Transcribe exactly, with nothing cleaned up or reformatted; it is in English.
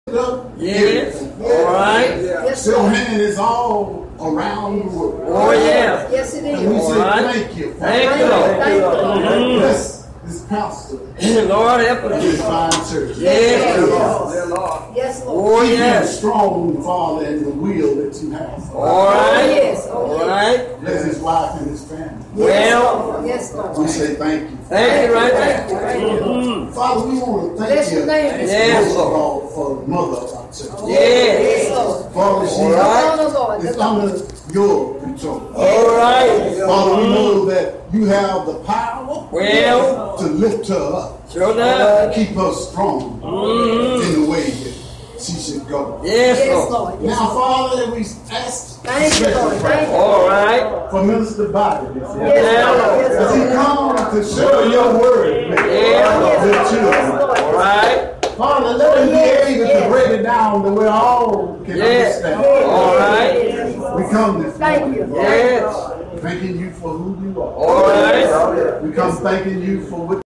Yes. All right. Yes, Your Lord. hand is all around the world. Oh, yeah. Yes, it And we is. say All right. thank you. Thank you, Lord. Thank you, Lord. Mm. Bless this pastor Lord, help of us. this fine church. Yes, Lord. Lord. Yes, Lord. Oh, Keep him yes. strong, Father, in the will that you have. All right. Yes. Oh, All yes. right. Bless his wife and his family. Well, Yes, Lord. We say thank you. thank you right Thank you. there. Thank you. Mhm. Father, we want to thank Bless you your name. Yes, most of Lord. all for the mother of our church. Yes. Yes, Lord. Father, she All right. Honor, Lord. is under your control. All right. Father, we know that you have the power Well, to lift her up, sure enough. keep her strong Mhm. in the way that she should go. Yes, Yes, Lord. Lord. Yes, Now, Lord. Father, we ask Thank you, Lord. Thank you. All right. for Minister Bobby this Yes, year. Lord. Yes, As he Lord. comes to share your word with Yeah. your Yes, children. Lord. All right. Father, let him be able to break it down the way all can Yes. understand. All right. We come this Thank morning, you. Lord, Yes. thanking you for who you are. All right. We come thanking you for what